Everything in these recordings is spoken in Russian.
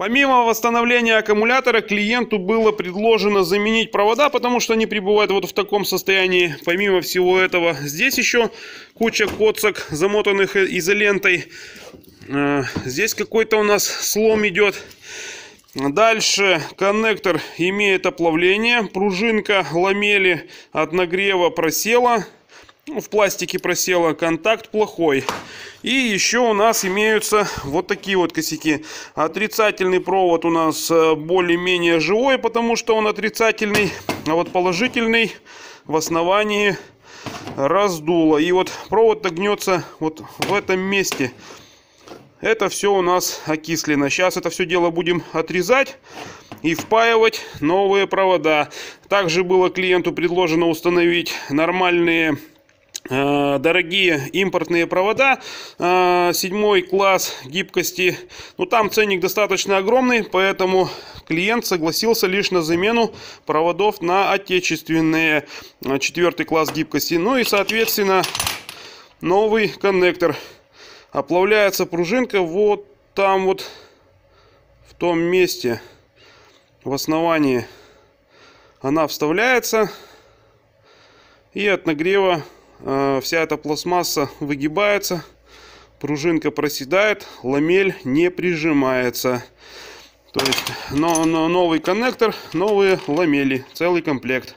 Помимо восстановления аккумулятора, клиенту было предложено заменить провода, потому что они пребывают вот в таком состоянии. Помимо всего этого, здесь еще куча коцок, замотанных изолентой. Здесь какой-то у нас слом идет. Дальше коннектор имеет оплавление. Пружинка ламели от нагрева просела. В пластике просела, контакт плохой. И еще у нас имеются вот такие вот косяки. Отрицательный провод у нас более-менее живой, потому что он отрицательный. А вот положительный в основании раздуло. И вот провод гнется вот в этом месте. Это все у нас окислено. Сейчас это все дело будем отрезать и впаивать новые провода. Также было клиенту предложено установить нормальные дорогие импортные провода, 7 класс гибкости. Но там ценник достаточно огромный, поэтому клиент согласился лишь на замену проводов на отечественные, 4 класс гибкости. Ну и соответственно новый коннектор. Оплавляется пружинка вот там вот, в том месте, в основании. Она вставляется, и от нагрева вся эта пластмасса выгибается, пружинка проседает, ламель не прижимается. То есть новый коннектор, новые ламели, целый комплект.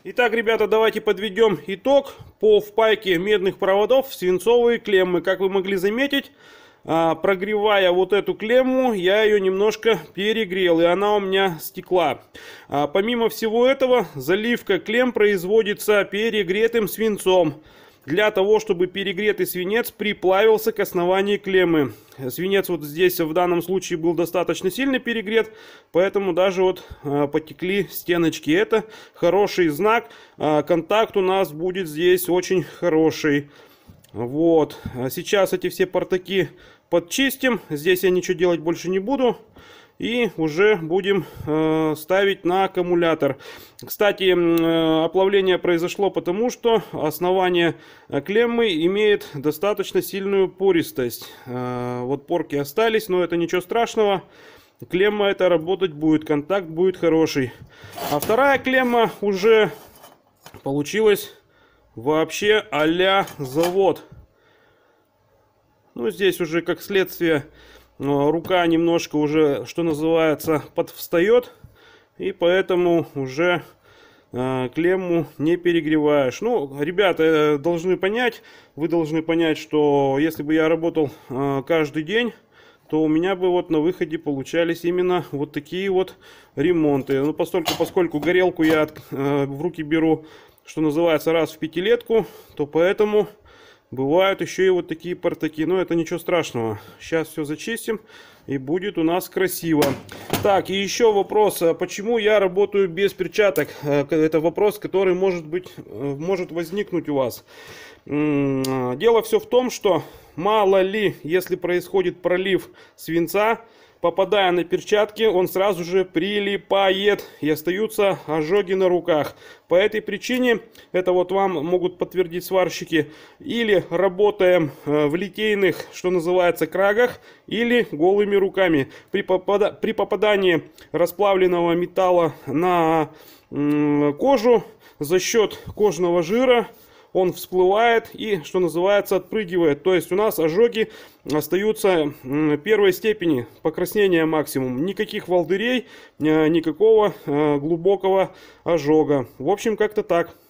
Итак, ребята, давайте подведем итог по впайке медных проводов в свинцовые клеммы. Как вы могли заметить, прогревая вот эту клемму, я ее немножко перегрел, и она у меня стекла. Помимо всего этого, заливка клемм производится перегретым свинцом, для того, чтобы перегретый свинец приплавился к основанию клеммы. Свинец вот здесь в данном случае был достаточно сильно перегрет, поэтому даже вот потекли стеночки. Это хороший знак. Контакт у нас будет здесь очень хороший. Вот. Сейчас эти все портаки подчистим. Здесь я ничего делать больше не буду. И уже будем ставить на аккумулятор. Кстати, оплавление произошло потому, что основание клеммы имеет достаточно сильную пористость. Вот порки остались, но это ничего страшного. Клемма эта работать будет, контакт будет хороший. А вторая клемма уже получилась вообще а-ля завод. Ну, здесь уже как следствие рука немножко уже, что называется, подвстает, и поэтому уже клемму не перегреваешь. Ну, ребята должны понять, вы должны понять, что если бы я работал каждый день, то у меня бы вот на выходе получались именно вот такие вот ремонты. Ну, поскольку горелку я в руки беру, что называется, раз в пятилетку, то поэтому бывают еще и вот такие портаки. Но это ничего страшного. Сейчас все зачистим, и будет у нас красиво. Так, и еще вопрос. Почему я работаю без перчаток? Это вопрос, который может возникнуть у вас. Дело все в том, что мало ли, если происходит пролив свинца, попадая на перчатки, он сразу же прилипает и остаются ожоги на руках. По этой причине, это вот вам могут подтвердить сварщики, или работаем в литейных, что называется, крагах, или голыми руками. При попадании расплавленного металла на кожу за счет кожного жира он всплывает и, что называется, отпрыгивает. То есть у нас ожоги остаются первой степени, покраснения максимум. Никаких волдырей, никакого глубокого ожога. В общем, как-то так.